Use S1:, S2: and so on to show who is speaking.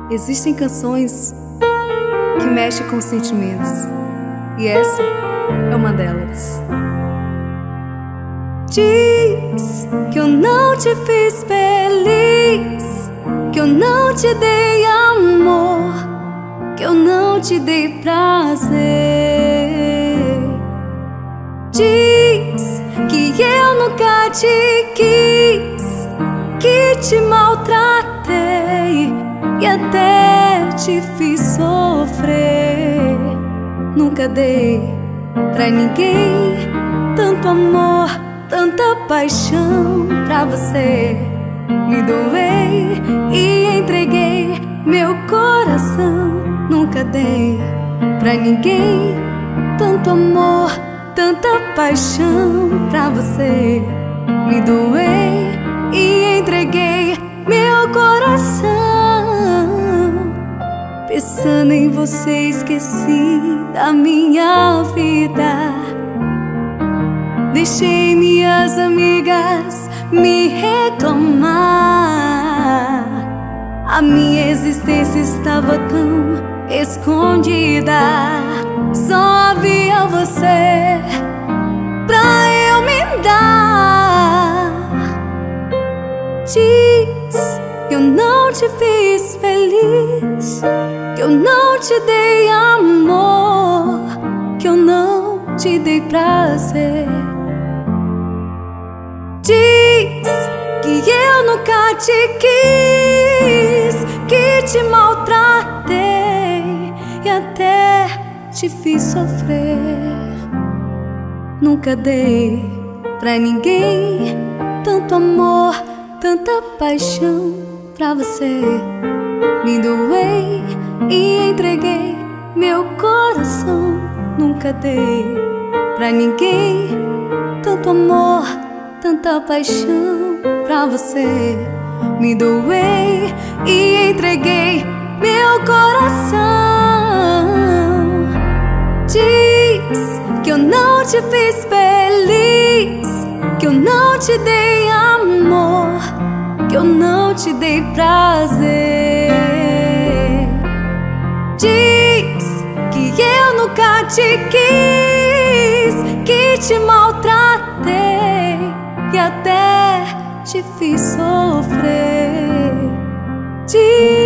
S1: Existem canções que mexem com os sentimentos, e essa é uma delas. Diz que eu não te fiz feliz, que eu não te dei amor, que eu não te dei prazer. Diz que eu nunca te quis, que te maltratei e até te fiz sofrer. Nunca dei pra ninguém tanto amor, tanta paixão pra você. Me doei e entreguei meu coração. Nunca dei pra ninguém tanto amor, tanta paixão pra você. Me doei e entreguei meu coração. Pensando em você, esqueci da minha vida. Deixei minhas amigas me reclamar. A minha existência estava tão escondida. Só havia você pra eu me dar. Diz que eu não te fiz feliz, que eu não te dei amor, que eu não te dei prazer. Diz que eu nunca te quis, que te maltratei e até te fiz sofrer. Nunca dei pra ninguém tanto amor, tanta paixão pra você. Me doei e entreguei meu coração. Nunca dei pra ninguém tanto amor, tanta paixão pra você. Me doei e entreguei meu coração. Diz que eu não te fiz feliz, que eu não te dei amor, que eu não te dei prazer. Diz que eu nunca te quis, que te maltratei e até te fiz sofrer. Diz